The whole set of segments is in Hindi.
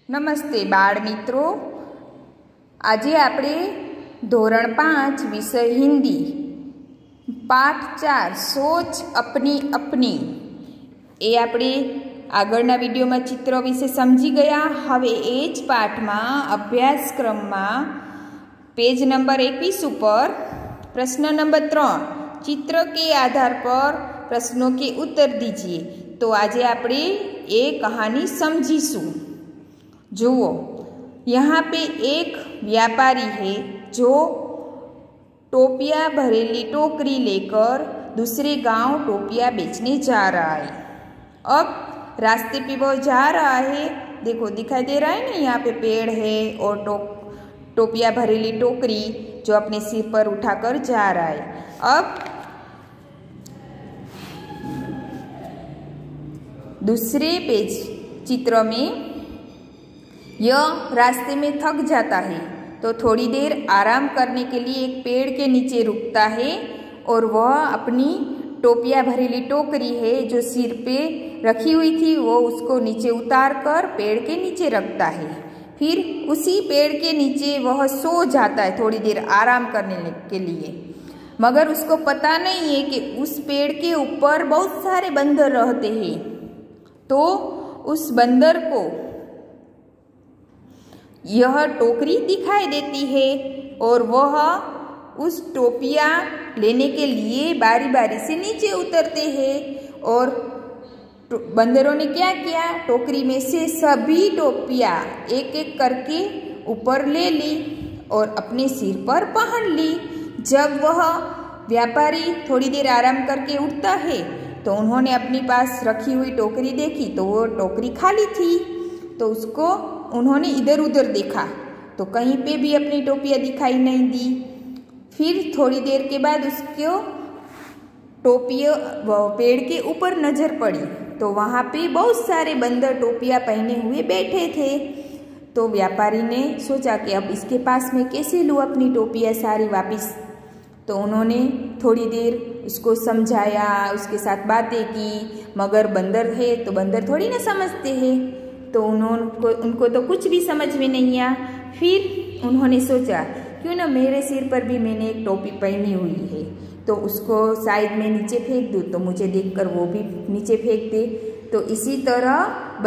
નમસ્તે બાળ મિત્રો, આજે આપણે ધોરણ 5 વિષય હિન્દી પાઠ 4 સોચ अपनी अपनी એ આપણે આગળના વિડીયોમાં ચિત્ર વિશે સમજી ગયા। હવે એ જ પાઠમાં અભ્યાસક્રમમાં પેજ નંબર 21 ઉપર પ્રશ્ન નંબર 3 चित्र के आधार पर प्रश्नों के उत्तर दीजिए। तो आज આપણે ये कहानी समझीशू। जुओ, यहाँ पे एक व्यापारी है जो टोपियाँ भरेली टोकरी लेकर दूसरे गांव टोपियाँ बेचने जा रहा है। अब रास्ते पे वो जा रहा है, देखो दिखाई दे रहा है ना, यहाँ पे पेड़ है और टोपियाँ भरेली टोकरी जो अपने सिर पर उठाकर जा रहा है। अब दूसरे पेज चित्र में यह रास्ते में थक जाता है तो थोड़ी देर आराम करने के लिए एक पेड़ के नीचे रुकता है और वह अपनी टोपियाँ भरेली टोकरी है जो सिर पे रखी हुई थी वो उसको नीचे उतार कर पेड़ के नीचे रखता है। फिर उसी पेड़ के नीचे वह सो जाता है थोड़ी देर आराम करने के लिए, मगर उसको पता नहीं है कि उस पेड़ के ऊपर बहुत सारे बंदर रहते हैं। तो उस बंदर को यह टोकरी दिखाई देती है और वह उस टोपियाँ लेने के लिए बारी बारी से नीचे उतरते हैं। और बंदरों ने क्या किया, टोकरी में से सभी टोपियाँ एक एक करके ऊपर ले ली और अपने सिर पर पहन ली। जब वह व्यापारी थोड़ी देर आराम करके उठता है तो उन्होंने अपने पास रखी हुई टोकरी देखी तो वो टोकरी खाली थी। तो उसको उन्होंने इधर उधर देखा तो कहीं पे भी अपनी टोपियाँ दिखाई नहीं दी। फिर थोड़ी देर के बाद उसको टोपियाँ पेड़ के ऊपर नज़र पड़ी तो वहाँ पे बहुत सारे बंदर टोपियाँ पहने हुए बैठे थे। तो व्यापारी ने सोचा कि अब इसके पास में कैसे लूँ अपनी टोपियाँ सारी वापस। तो उन्होंने थोड़ी देर उसको समझाया, उसके साथ बातें की, मगर बंदर है तो बंदर थोड़ी ना समझते हैं, तो उनको तो कुछ भी समझ में नहीं आया। फिर उन्होंने सोचा क्यों ना मेरे सिर पर भी मैंने एक टोपी पहनी हुई है तो उसको साइड में नीचे फेंक दूँ तो मुझे देखकर वो भी नीचे फेंक दे। तो इसी तरह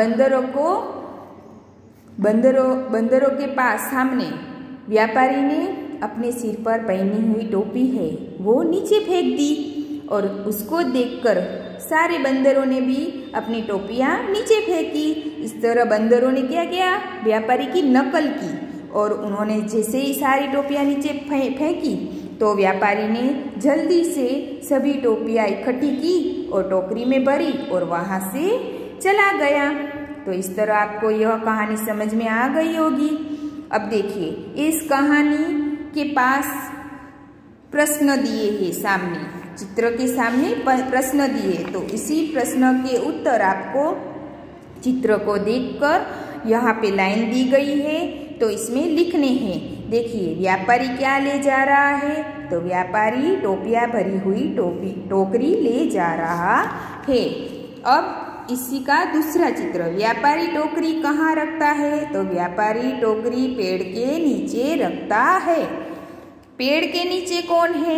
बंदरों के पास सामने व्यापारी ने अपने सिर पर पहनी हुई टोपी है वो नीचे फेंक दी और उसको देखकर सारे बंदरों ने भी अपनी टोपियाँ नीचे फेंकी। इस तरह बंदरों ने क्या किया, व्यापारी की नकल की और उन्होंने जैसे ही सारी टोपियाँ नीचे फेंकी तो व्यापारी ने जल्दी से सभी टोपियाँ इकट्ठी की और टोकरी में भरी और वहाँ से चला गया। तो इस तरह आपको यह कहानी समझ में आ गई होगी। अब देखिए, इस कहानी के पास प्रश्न दिए हैं, सामने चित्र के सामने प्रश्न दिए, तो इसी प्रश्न के उत्तर आपको चित्र को देखकर यहाँ पे लाइन दी गई है तो इसमें लिखने हैं। देखिए, व्यापारी क्या ले जा रहा है, तो व्यापारी टोपियाँ भरी हुई टोकरी ले जा रहा है। अब इसी का दूसरा चित्र, व्यापारी टोकरी कहाँ रखता है, तो व्यापारी टोकरी पेड़ के नीचे रखता है। पेड़ के नीचे कौन है,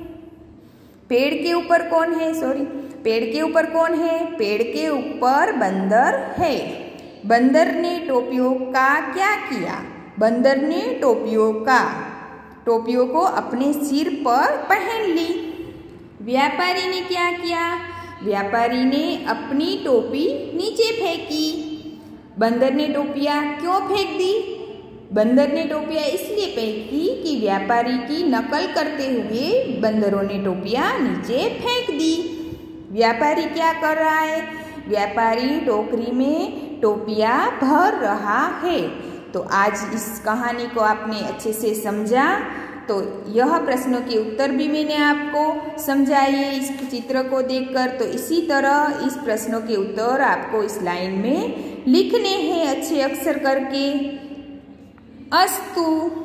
पेड़ के ऊपर कौन है, पेड़ के ऊपर कौन है, पेड़ के ऊपर बंदर है। बंदर ने टोपियों का क्या किया, बंदर ने टोपियों को अपने सिर पर पहन ली। व्यापारी ने क्या किया, व्यापारी ने अपनी टोपी नीचे फेंकी। बंदर ने टोपियाँ क्यों फेंक दी, बंदर ने टोपियाँ इसलिए फेंकी कि व्यापारी की नकल करते हुए बंदरों ने टोपियाँ नीचे फेंक दी। व्यापारी क्या कर रहा है, व्यापारी टोकरी में टोपियाँ भर रहा है। तो आज इस कहानी को आपने अच्छे से समझा, तो यह प्रश्नों के उत्तर भी मैंने आपको समझाए इस चित्र को देखकर। तो इसी तरह इस प्रश्नों के उत्तर आपको इस लाइन में लिखने हैं अच्छे अक्षर करके। अस्तु।